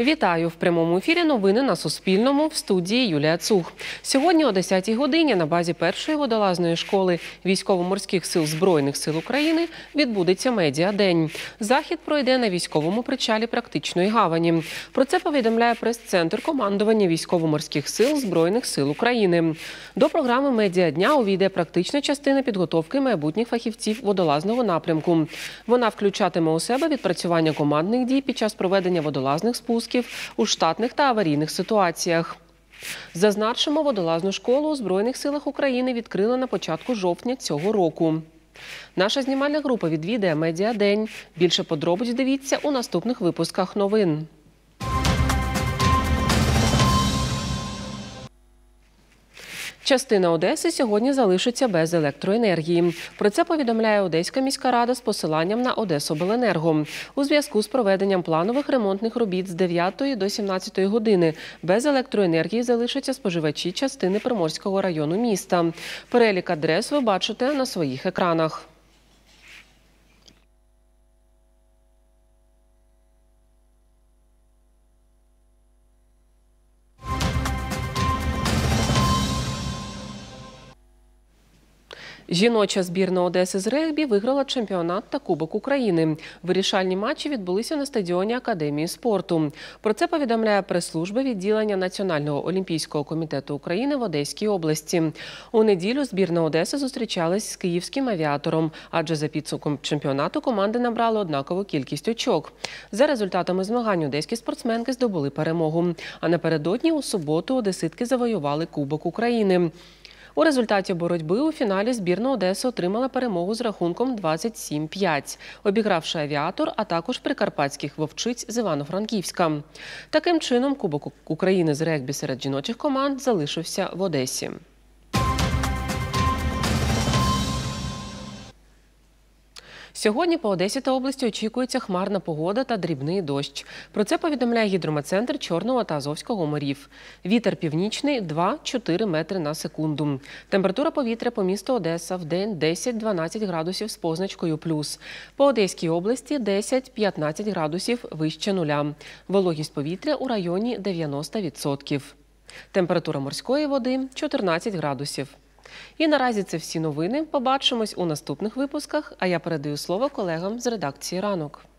Вітаю! В прямому ефірі новини на Суспільному, в студії Юлія Цух. Сьогодні о 10-й годині на базі першої водолазної школи Військово-морських сил Збройних сил України відбудеться медіадень. Захід пройде на військовому причалі Практичної гавані. Про це повідомляє прес-центр командування Військово-морських сил Збройних сил України. До програми медіадня увійде практична частина підготовки майбутніх фахівців водолазного напрямку. Вона включатиме у себе відпрацювання командних дій під час проведення водолазних спусків у штатних та аварійних ситуаціях. Зазначимо, водолазну школу у Збройних силах України відкрили на початку жовтня цього року. Наша знімальна група відвідає медіадень. Більше подробиць дивіться у наступних випусках новин. Частина Одеси сьогодні залишиться без електроенергії. Про це повідомляє Одеська міська рада з посиланням на Одесобленерго. У зв'язку з проведенням планових ремонтних робіт з 9 до 17 години без електроенергії залишаться споживачі частини Приморського району міста. Перелік адрес ви бачите на своїх екранах. Жіноча збірна Одеси з регбі виграла чемпіонат та Кубок України. Вирішальні матчі відбулися на стадіоні Академії спорту. Про це повідомляє прес-служба відділення Національного олімпійського комітету України в Одеській області. У неділю збірна Одеси зустрічалась з київським авіатором, адже за підсумком чемпіонату команди набрали однакову кількість очок. За результатами змагань одеські спортсменки здобули перемогу. А напередодні у суботу одеситки завоювали Кубок України. У результаті боротьби у фіналі збірна Одеси отримала перемогу з рахунком 27-5, обігравши авіатор, а також прикарпатських вовчиць з Івано-Франківська. Таким чином, Кубок України з регбі серед жіночих команд залишився в Одесі. Сьогодні по Одесі та області очікується хмарна погода та дрібний дощ. Про це повідомляє гідрометцентр Чорного та Азовського морів. Вітер північний 2-4 метри на секунду. Температура повітря по місту Одеса в день 10-12 градусів з позначкою плюс. По Одеській області 10-15 градусів вище нуля. Вологість повітря у районі 90%. Температура морської води 14 градусів. І наразі це всі новини. Побачимось у наступних випусках, а я передаю слово колегам з редакції «Ранок».